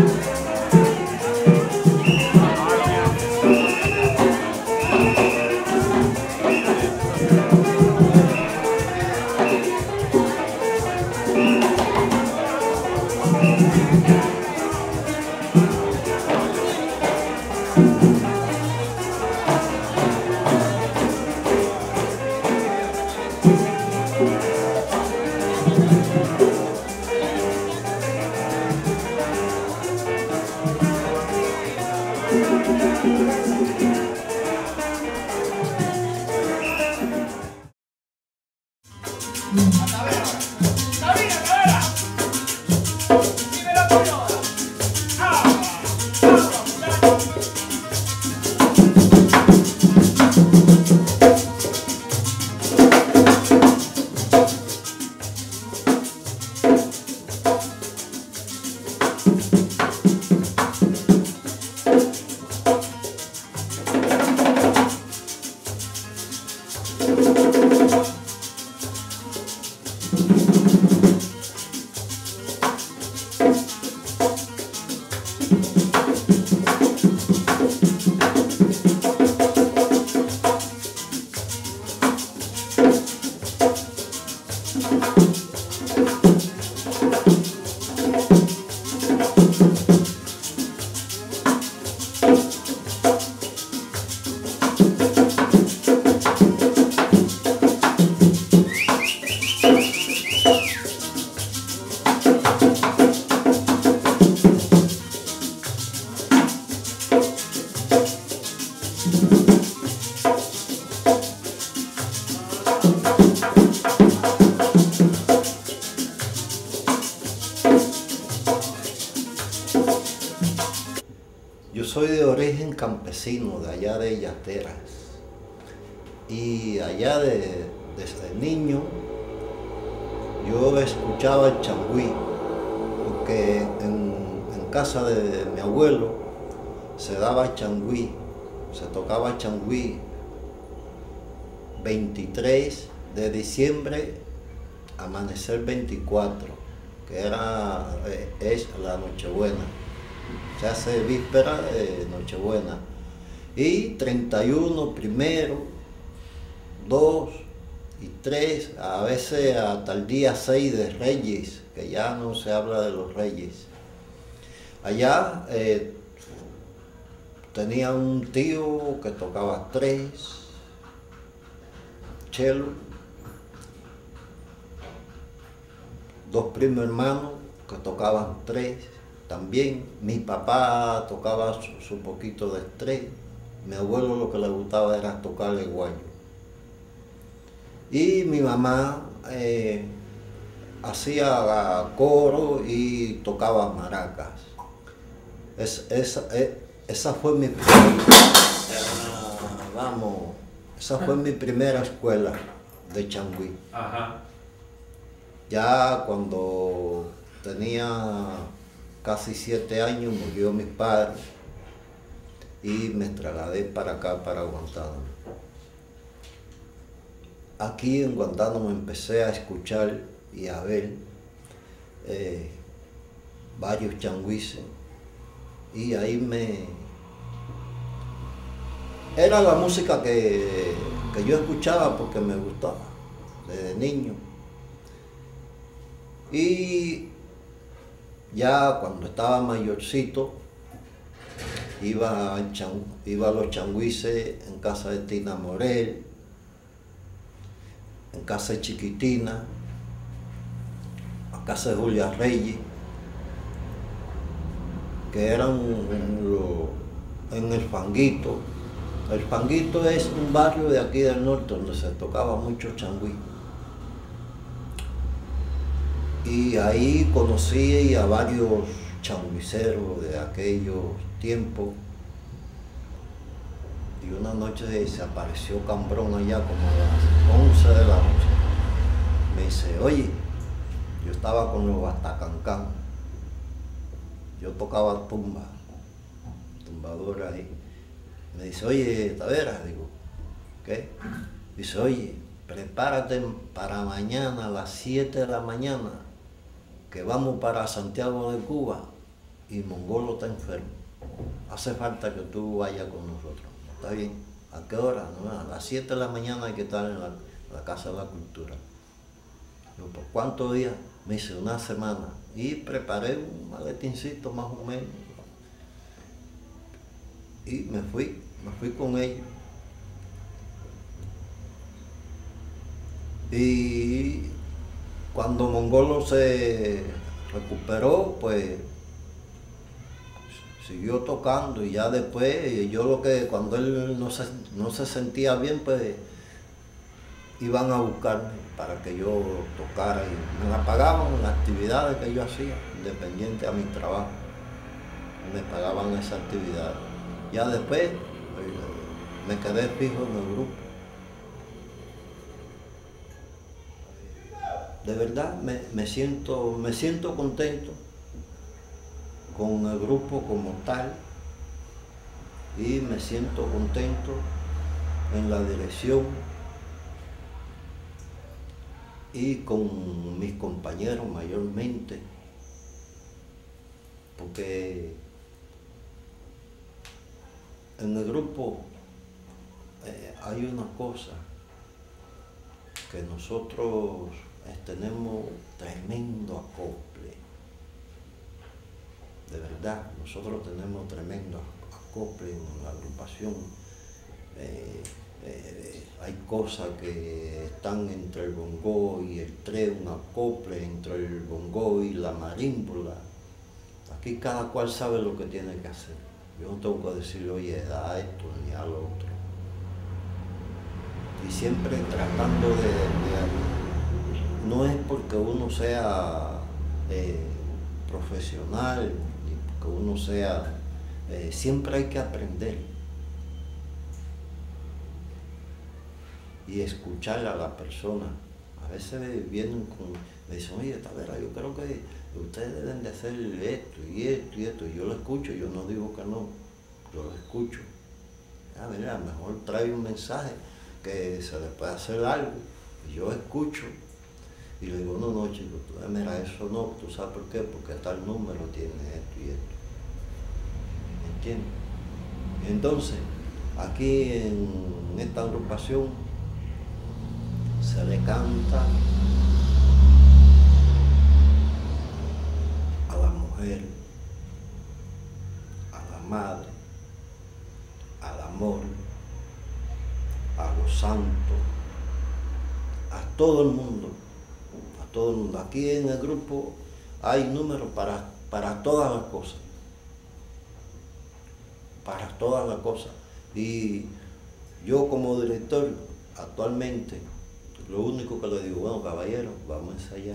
Yo soy de origen campesino, de allá de Yateras. Y allá desde niño yo escuchaba el changüí, porque en casa de mi abuelo se daba changüí, se tocaba changüí 23 de diciembre, amanecer 24, que es la Nochebuena. Se hace víspera de Nochebuena. Y 31, primero, 2 y 3, a veces hasta el día 6 de Reyes, que ya no se habla de los Reyes. Allá tenía un tío que tocaba 3, cello, 2 primos hermanos que tocaban 3 también. Mi papá tocaba su poquito de 3, mi abuelo lo que le gustaba era tocar el guayo. Y mi mamá hacía coro y tocaba maracas. Esa fue mi primera escuela de changüí. Ajá. Ya cuando tenía casi 7 años murió mi padre y me trasladé para acá, para Guantánamo. Aquí en Guantánamo empecé a escuchar y a ver varios changüises, y ahí era la música que yo escuchaba porque me gustaba desde niño. Y ya cuando estaba mayorcito iba a los changüises en casa de Tina Morel, en casa de Chiquitina, a casa de Julia Reyes, que eran en El Fanguito. El Fanguito es un barrio de aquí del norte donde se tocaba mucho changüí. Y ahí conocí a varios changüiseros de aquellos tiempos. Y una noche se apareció Cambrón allá como a las 11 de la noche. Me dice, oye, yo estaba con los Bastacancán. Yo tocaba tumbadora ahí. Me dice, oye, Taveras, digo, ¿qué? Dice, oye, prepárate para mañana a las 7 de la mañana, que vamos para Santiago de Cuba y Mongolo está enfermo. Hace falta que tú vayas con nosotros. ¿Está bien? ¿A qué hora? No, a las 7 de la mañana hay que estar en la Casa de la Cultura. Yo, ¿por cuántos días? Me hice una semana y preparé un maletincito más o menos. Y me fui con ellos. Y cuando Mongolo se recuperó, pues siguió tocando y ya después yo lo que cuando él no se sentía bien, pues iban a buscarme para que yo tocara y me la pagaban las actividades que yo hacía, independiente a mi trabajo, me pagaban esas actividades. Ya después me quedé fijo en el grupo. De verdad me siento contento con el grupo como tal y me siento contento en la dirección y con mis compañeros mayormente, porque en el grupo hay una cosa que nosotros tenemos tremendo acople. De verdad, nosotros tenemos tremendo acople en la agrupación. Hay cosas que están entre el bongo y el tres, un acople entre el bongo y la marímbula. Aquí cada cual sabe lo que tiene que hacer. Yo no tengo que decirle, oye, da esto ni a lo otro. Y siempre tratando no es porque uno sea profesional, ni porque uno sea, siempre hay que aprender y escuchar a la persona. A veces me dicen, oye, Tavera, yo creo que ustedes deben de hacer esto y esto y esto. Y yo lo escucho, yo no digo que no, yo lo escucho. A ver, a lo mejor trae un mensaje que se le puede hacer algo, y yo escucho. Y le digo, no, chico, mira, eso no, ¿tú sabes por qué? Porque tal número tiene esto y esto. ¿Me entiendes? Entonces, aquí en esta agrupación se le canta a la mujer, a la madre, al amor, a los santos, a todo el mundo. Todo el mundo. Aquí en el grupo hay números para todas las cosas. Para todas las cosas. Y yo como director, actualmente, lo único que le digo, bueno, caballero, vamos a ensayar.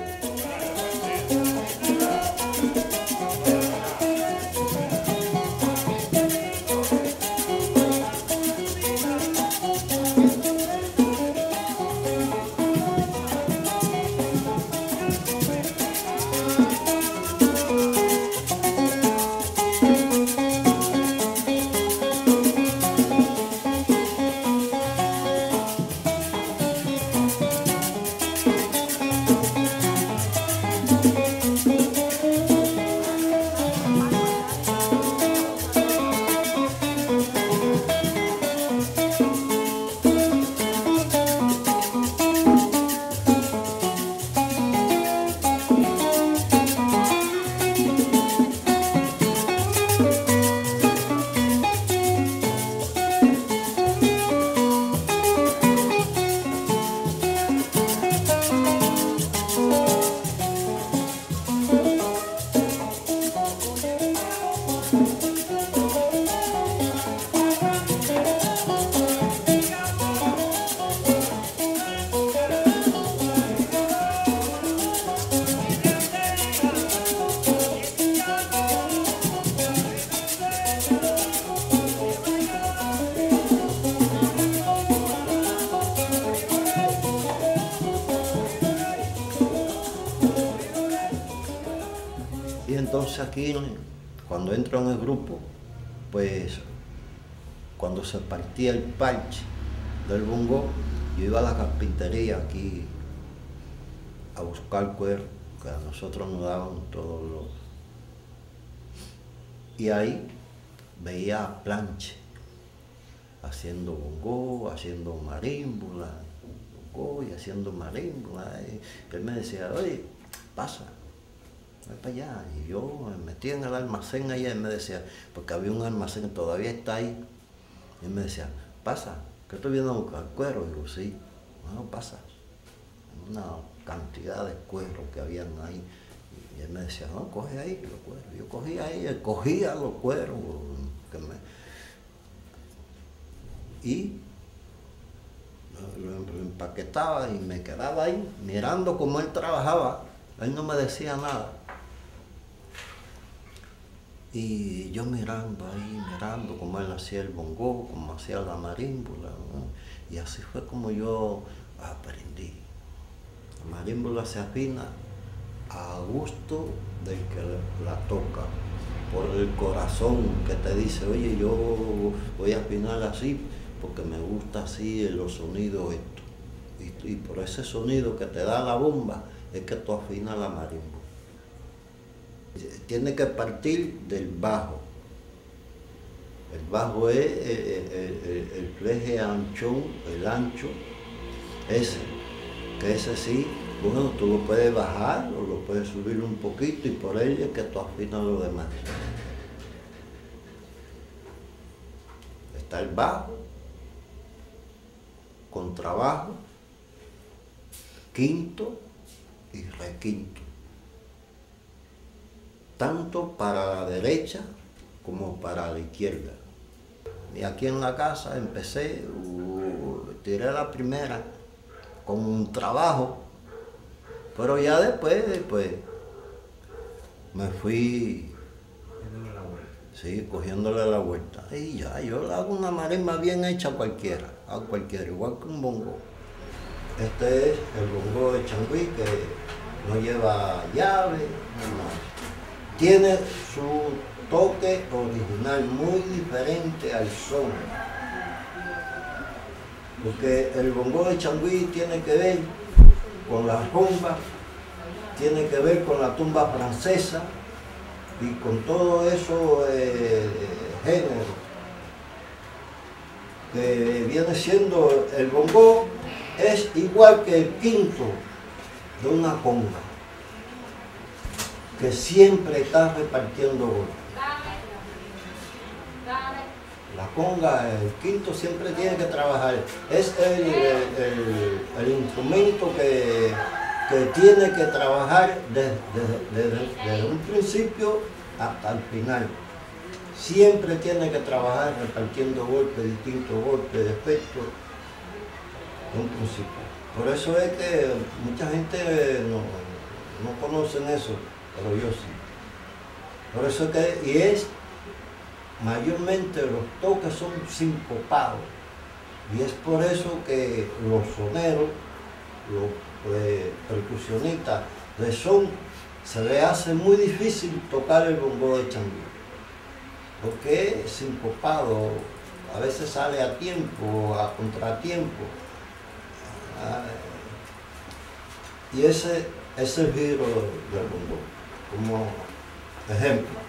Y entonces aquí, cuando entro en el grupo, pues cuando se partía el parche del bongo, yo iba a la carpintería aquí a buscar cuero, que a nosotros nos daban todos Y ahí veía a Planche haciendo bongó, haciendo marímbula, bongó y haciendo marímbula. Y él me decía, oye, pasa, voy para allá. Y yo me metía en el almacén allá y me decía, porque había un almacén que todavía está ahí. Y él me decía, pasa, que estoy viendo a buscar cuero. Y digo, sí, bueno, pasa. Una cantidad de cuero que habían ahí. Y él me decía, no, coge ahí los cueros. Yo cogía ahí, él cogía los cueros y lo empaquetaba y me quedaba ahí mirando cómo él trabajaba. Él no me decía nada. Y yo mirando ahí, mirando cómo él hacía el bongó, cómo hacía la marímbula, ¿no? Y así fue como yo aprendí. La marímbula se afina a gusto del que la toca, por el corazón que te dice, oye, yo voy a afinar así porque me gusta así los sonidos estos. Y por ese sonido que te da la bomba es que tú afinas la marímbula. Tiene que partir del bajo. El bajo es el fleje anchón, el ancho, ese, que ese sí, bueno, tú lo puedes bajar o lo puedes subir un poquito y por ello es que tú afinas lo demás. Está el bajo, contrabajo, quinto y requinto. Tanto para la derecha como para la izquierda. Y aquí en la casa empecé, tiré la primera con un trabajo, pero ya después me fui, sí, cogiéndole la vuelta. Y ya, yo le hago una marimba bien hecha a cualquiera, igual que un bongo. Este es el bongo de Changüí, que no lleva llave, no. Tiene su toque original muy diferente al son. Porque el bongo de Changüí tiene que ver con la rumba, tiene que ver con la tumba francesa y con todo eso género que viene siendo el bongo, es igual que el quinto de una conga, que siempre está repartiendo golpes. La conga, el quinto siempre tiene que trabajar. Es el instrumento que tiene que trabajar desde un principio hasta el final. Siempre tiene que trabajar repartiendo golpes, distintos golpes, de efectos, de un principio. Por eso es que mucha gente no conocen eso, pero yo sí. Por eso es que, y es mayormente los toques son sincopados. Y es por eso que los soneros, los percusionistas de son, se les hace muy difícil tocar el bongo de Changüí. Porque es sincopado, a veces sale a tiempo, a contratiempo. Y ese es el giro del bongo, como ejemplo.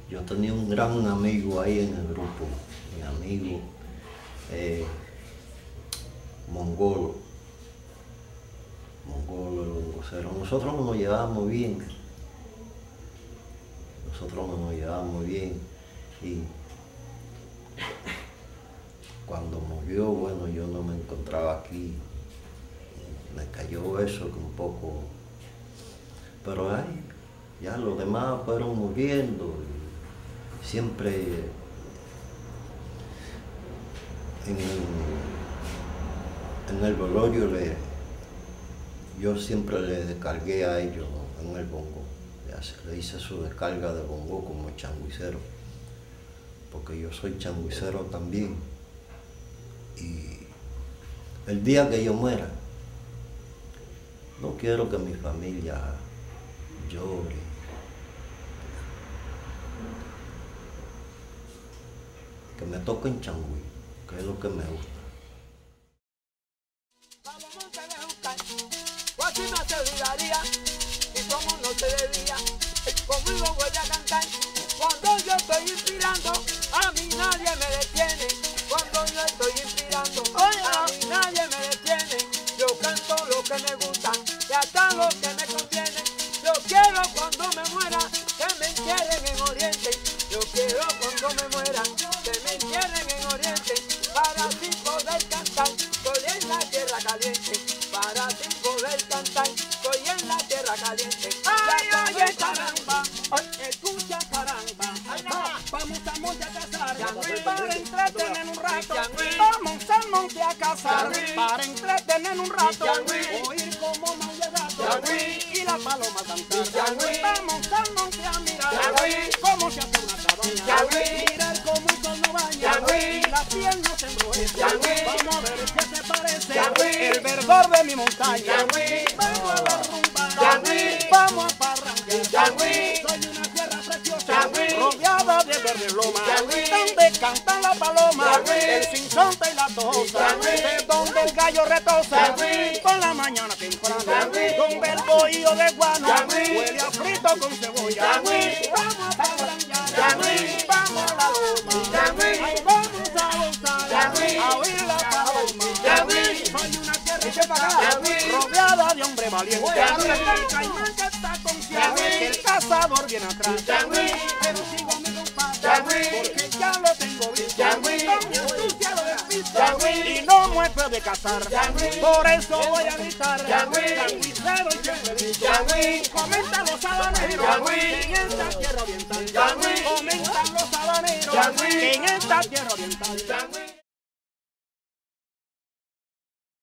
yo tenía un gran amigo ahí en el grupo, mi amigo Mongolo, el bongocero. Nosotros nos llevábamos bien, y cuando murió, bueno, yo no me encontraba aquí, me cayó eso que un poco, pero ay, ya los demás fueron muriendo, y siempre en el velorio yo siempre le descargué a ellos, ¿no?, en el bongo. Le hice su descarga de bongo como changuicero, porque yo soy changuicero también. Y el día que yo muera, no quiero que mi familia llore. Que me toquen changüí, que es lo que me gusta. No te olvidaría, y como no te debía, conmigo voy a cantar. Cuando yo estoy inspirando, a mí nadie me detiene. Cuando yo estoy inspirando, a mí nadie me detiene. Yo canto lo que me gusta y hasta lo que me conviene. Yo quiero cuando me muera que me entierren en Oriente. Yo quiero cuando me muera que me entierren en Oriente, para así poder cantar. Estoy en la tierra caliente, para así poder cantar. Estoy en la tierra caliente. Ay, oye, caramba, escucha, caramba. Vamos al monte a cazar, para entretener un rato. Vamos al monte a cazar, para entretener un rato. Oír como maulla el gato y la paloma cantar. Vamos al monte a mirar cómo se hace una cabaña. Mirar cómo el sol no baña y la piel no se enrojece. Vamos a ver qué se parece el verdor de mi montaña. Vengo a la rumba, vamos a parrandear. Soy una tierra preciosa, rodeada de verde loma, donde cantan la paloma, el sinsonte y la tosa, de donde el gallo retosa por la mañana temprano, donde el bohío de guano huele a frito con cebolla. Vamos a parrandear, vamos a la loma, ahí vamos a gozar, a oír la paloma. Soy una tierra rodeada de hombre valiente, el caimán que está confiado, que el cazador viene atrás, pero sigo mi compadre, porque ya lo tengo visto, con mi astucia lo despisto, y no me puede cazar, por eso voy a gritar, changuicero y siempre dicho, comentan los habaneros, que en esta tierra oriental, comentan los habaneros, que en esta tierra oriental.